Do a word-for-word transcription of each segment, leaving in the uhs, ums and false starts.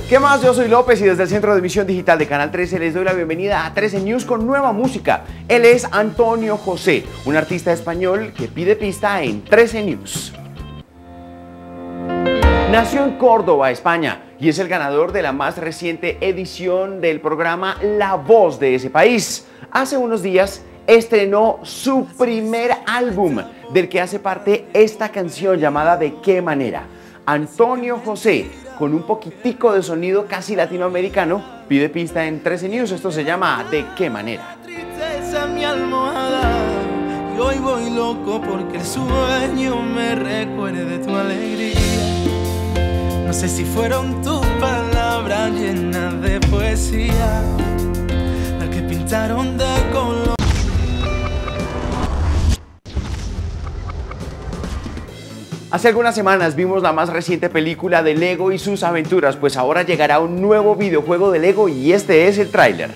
¿Qué más? Yo soy López y desde el Centro de Emisión Digital de Canal trece les doy la bienvenida a trece News con nueva música. Él es Antonio José, un artista español que pide pista en trece News. Nació en Córdoba, España, y es el ganador de la más reciente edición del programa La Voz de ese país. Hace unos días estrenó su primer álbum, del que hace parte esta canción llamada ¿De qué manera? Antonio José, con un poquitico de sonido casi latinoamericano, pide pista en trece News. Esto se llama ¿De qué manera? Tristeza mi almohada, y hoy voy loco porque el sueño me recuerde tu alegría. No sé si fueron tus palabras llenas de poesía las que pintaron de color. Hace algunas semanas vimos la más reciente película de Lego y sus aventuras, pues ahora llegará un nuevo videojuego de Lego y este es el tráiler.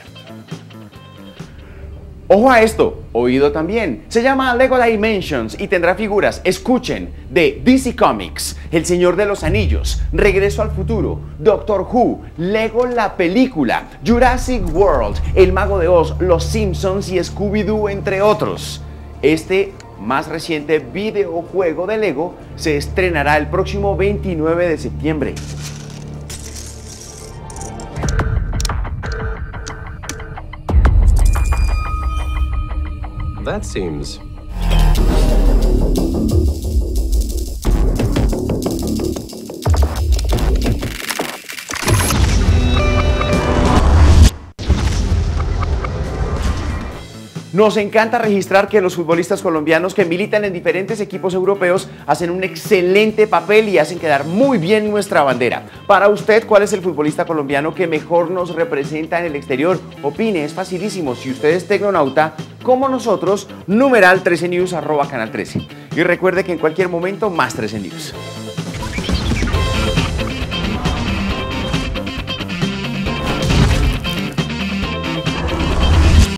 Ojo a esto, oído también. Se llama Lego Dimensions y tendrá figuras, escuchen, de D C Comics, El Señor de los Anillos, Regreso al Futuro, Doctor Who, Lego la película, Jurassic World, El Mago de Oz, Los Simpsons y Scooby-Doo, entre otros. Este más reciente videojuego de Lego se estrenará el próximo veintinueve de septiembre. That seems... Nos encanta registrar que los futbolistas colombianos que militan en diferentes equipos europeos hacen un excelente papel y hacen quedar muy bien nuestra bandera. Para usted, ¿cuál es el futbolista colombiano que mejor nos representa en el exterior? Opine, es facilísimo. Si usted es tecnonauta, como nosotros, numeral trece News, arroba Canal trece. Y recuerde que en cualquier momento, más trece News.